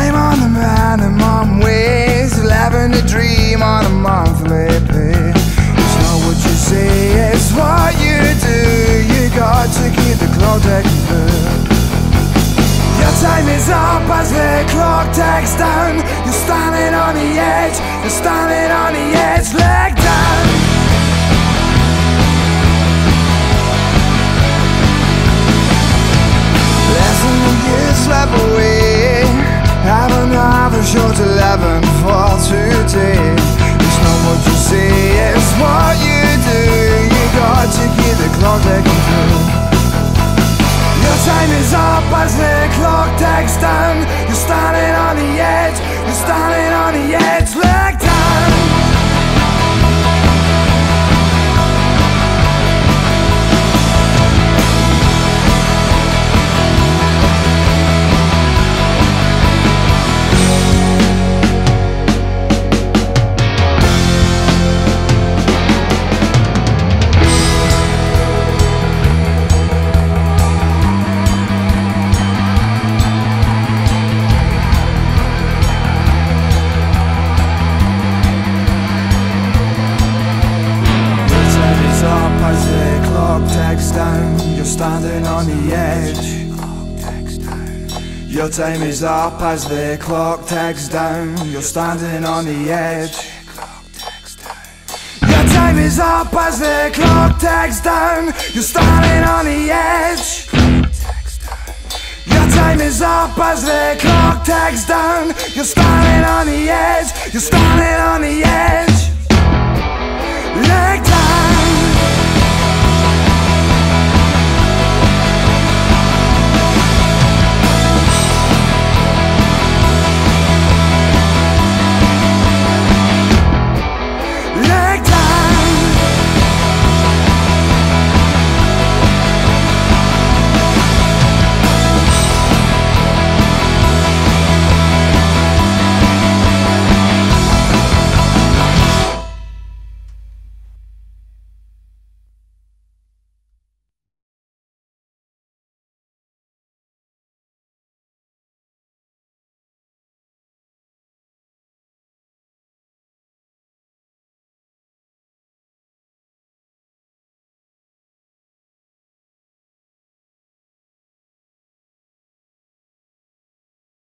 I'm on the minimum wage, living a dream on a monthly pay. It's not what you say, it's what you do. You got to keep the clock ticking through. Your time is up as the clock ticks down. You're standing on the edge, you're standing on the edge, leg down. Listen to you slip away, have another short 11 for today. It's not what you say, it's what you do. You got to keep the clock ticking through. Your time is up as the clock ticks down. You're standing on the edge, you're standing on the edge, leg down. You're standing on the edge. Your time is up as the clock ticks down. You're standing on the edge. Your time is up as the clock ticks down. You're standing on the edge. Your time is up as the clock ticks down. You're standing on the edge. You're standing on the edge.